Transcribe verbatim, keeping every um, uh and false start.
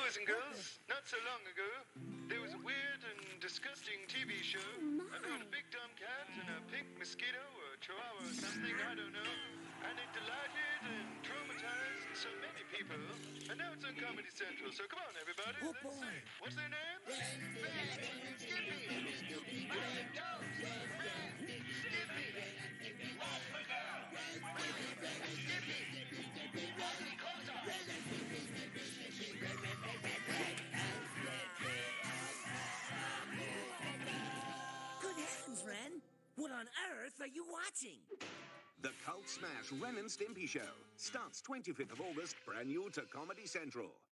Boys and girls, not so long ago, there was a weird and disgusting T V show about a big dumb cat and a pink mosquito or a chihuahua or something, I don't know. And it delighted and traumatized so many people. And now it's on Comedy Central, so come on, everybody. Oh, let's boy. see. What's their names? Ren, Ren, Stimpy, Ren, Toes, Ren, Stimpy, off the ground, Stimpy, Ren, close up. Good heavens, Ren! What on earth are you watching? The cult smash Ren and Stimpy Show starts twenty-fifth of August, brand new to Comedy Central.